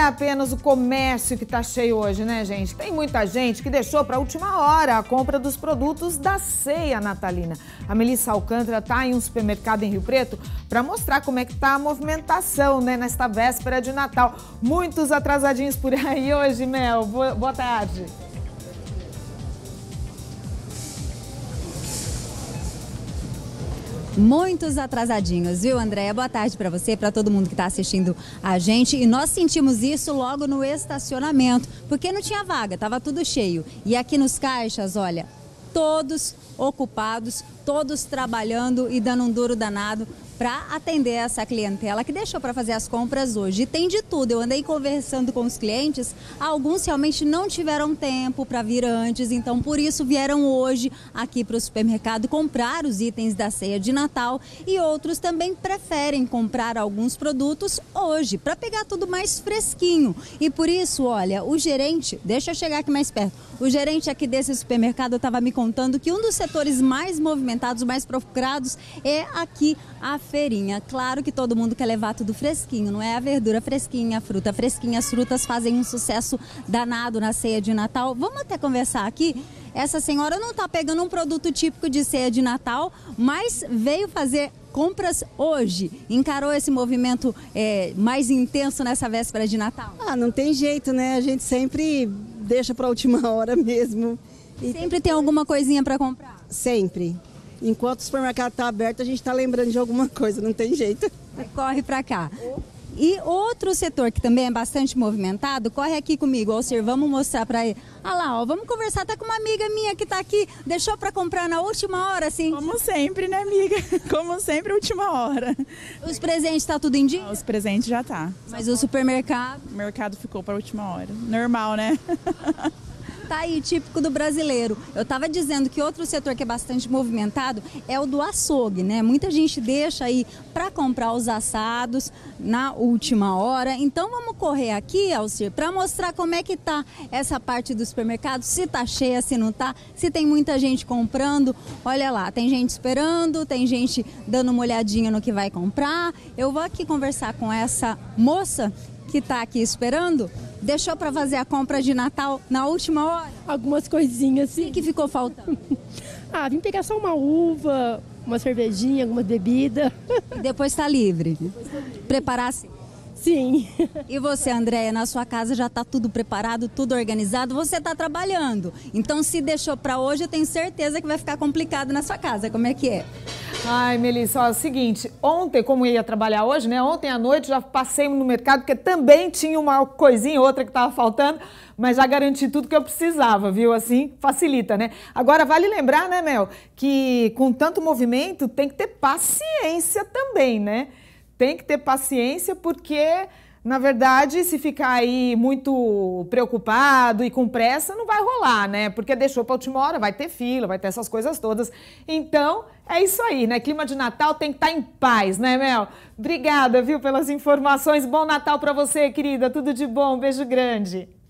é apenas o comércio que está cheio hoje, né, gente? Tem muita gente que deixou para a última hora a compra dos produtos da ceia natalina. A Melissa Alcântara está em um supermercado em Rio Preto para mostrar como é que está a movimentação, né, nesta véspera de Natal. Muitos atrasadinhos por aí hoje, Mel. Boa tarde. Muitos atrasadinhos, viu, Andréia? Boa tarde para você, para todo mundo que está assistindo a gente. E nós sentimos isso logo no estacionamento, porque não tinha vaga, estava tudo cheio. E aqui nos caixas, olha, todos ocupados, todos trabalhando e dando um duro danado para atender essa clientela que deixou para fazer as compras hoje. E tem de tudo. Eu andei conversando com os clientes, alguns realmente não tiveram tempo para vir antes, então por isso vieram hoje aqui para o supermercado comprar os itens da ceia de Natal, e outros também preferem comprar alguns produtos hoje para pegar tudo mais fresquinho. E por isso, olha, o gerente, deixa eu chegar aqui mais perto, o gerente aqui desse supermercado estava me contando que um dos setores mais movimentados, mais procurados é aqui a feirinha. Claro que todo mundo quer levar tudo fresquinho, não é? A verdura fresquinha, a fruta fresquinha. As frutas fazem um sucesso danado na ceia de Natal. Vamos até conversar aqui. Essa senhora não está pegando um produto típico de ceia de Natal, mas veio fazer compras hoje. Encarou esse movimento mais intenso nessa véspera de Natal? Ah, não tem jeito, né? A gente sempre deixa para a última hora mesmo. Sempre tem alguma coisinha para comprar? Sempre. Enquanto o supermercado está aberto, a gente está lembrando de alguma coisa, não tem jeito. Corre para cá. E outro setor que também é bastante movimentado, corre aqui comigo, Alcir, vamos mostrar para ele. Olha lá, ó, vamos conversar, tá com uma amiga minha que tá aqui, deixou para comprar na última hora, assim? Como sempre, né, amiga? Como sempre, última hora. Os presentes tá tudo em dia? Os presentes já tá. Mas o supermercado? O mercado ficou para a última hora. Normal, né? Tá aí, típico do brasileiro. Eu estava dizendo que outro setor que é bastante movimentado é o do açougue, né? Muita gente deixa aí para comprar os assados na última hora. Então vamos correr aqui, Alcir, para mostrar como é que tá essa parte do supermercado, se tá cheia, se não tá, se tem muita gente comprando. Olha lá, tem gente esperando, tem gente dando uma olhadinha no que vai comprar. Eu vou aqui conversar com essa moça que está aqui esperando. Deixou para fazer a compra de Natal na última hora? Algumas coisinhas, sim. O que ficou faltando? Vim pegar só uma uva, uma cervejinha, alguma bebida. E depois está livre? Preparar-se? Sim. E você, Andréia, na sua casa já está tudo preparado, tudo organizado, você está trabalhando. Então, se deixou para hoje, eu tenho certeza que vai ficar complicado na sua casa. Como é que é? Ai, Melissa, ó, é o seguinte, ontem, como eu ia trabalhar hoje, né? Ontem à noite já passei no mercado, porque também tinha uma coisinha ou outra que estava faltando, mas já garanti tudo que eu precisava, viu? Assim, facilita, né? Agora, vale lembrar, né, Mel, que com tanto movimento tem que ter paciência também, né? Tem que ter paciência porque, na verdade, se ficar aí muito preocupado e com pressa, não vai rolar, né? Porque deixou para a última hora, vai ter fila, vai ter essas coisas todas. Então, é isso aí, né? Clima de Natal tem que estar em paz, né, Mel? Obrigada, viu, pelas informações. Bom Natal para você, querida. Tudo de bom. Um beijo grande.